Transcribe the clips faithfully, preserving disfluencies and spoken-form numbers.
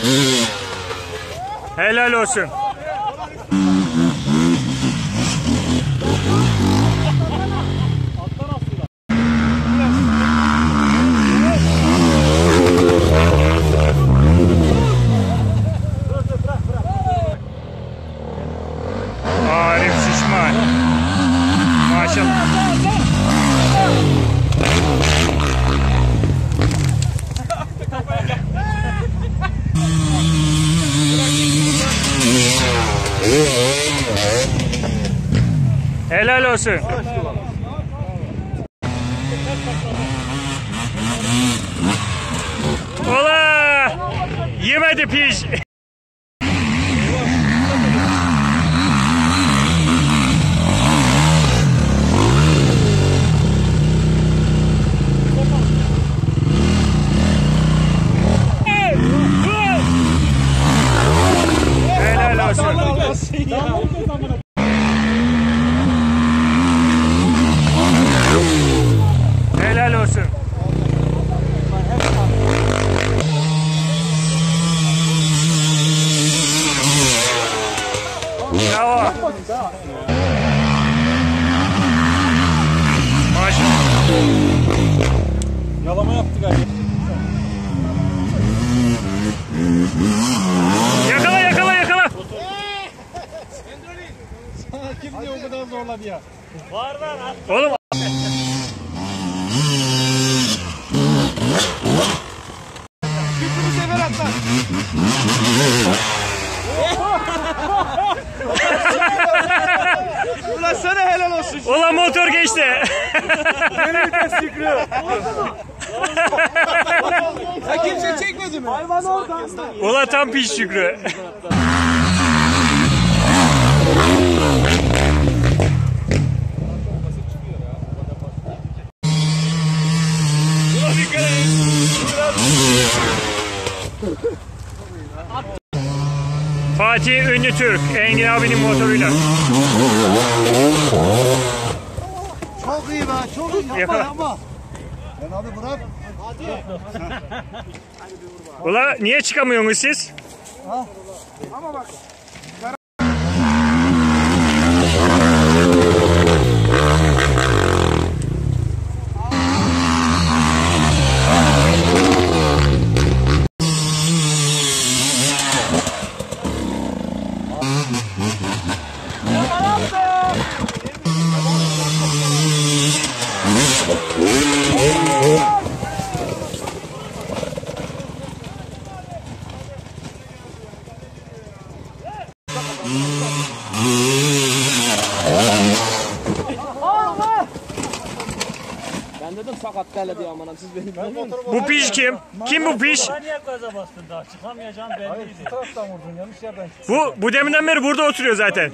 Helal olsun. Arif Şişman. Maşallah. Helal olsun. Ola! Yemedi piş. Helal olsun. Helal olsun. Bravo. Maşallah. Yalama yaptı galiba. Yakala yakala yakala. Sana kim diye o kadar zorladı ya? Var var. Oğlum. Küçük bir sefer atlar. Ulan sana helal olsun. Ulan motor geçti. Beni vites Şükrü. Ya kimse çekmedi mi? Hayvan oradan. Ulan tam piş Şükrü. Fatih Ünlü Türk, Engin abinin motoruyla. Çok iyi be, çok iyi. Yapma yapma. Ben abi bırak. Ula niye çıkamıyorsunuz siz? Ha. Ama bak. Ben dedim sakat gel diye amanım siz beni bilmiyor musunuz? Bu piş kim? Kim bu piş? Niye gaza bastın daha çıkamayacağım belliydi. Bu taraftan vurdun, yanlış yerden. Bu, bu deminden beri burada oturuyor zaten.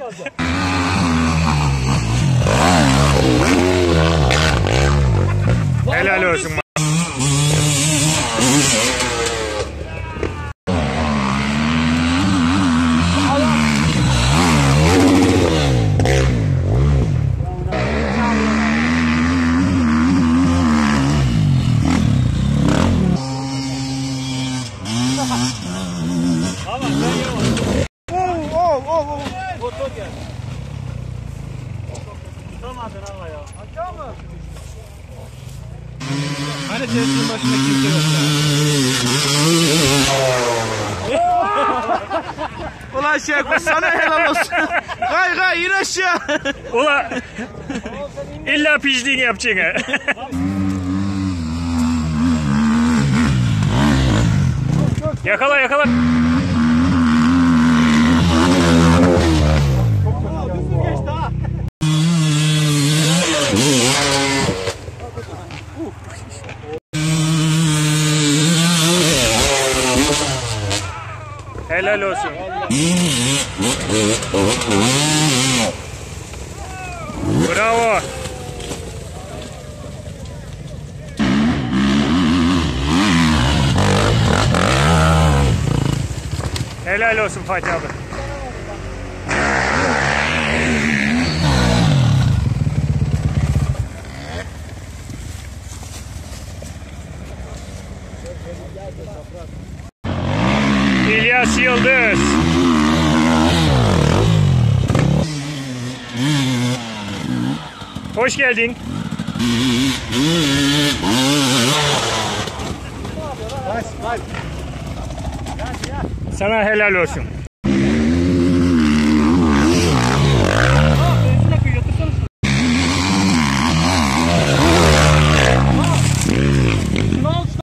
Helal olsun. Motor gel. Tutamadın ama ya. Hatta mı? Hani tesisin başında kimse yok ya. Ulan Şevket sana helal olsun. Kay kay in aşağı. Ula illa pişliğini yapacaksın. Yakala yakala. Helal olsun. Bravo. Helal olsun Fatih abi. İlyas İlyas Yıldız. Hoş geldin. Kaç kaç. Sana helal olsun.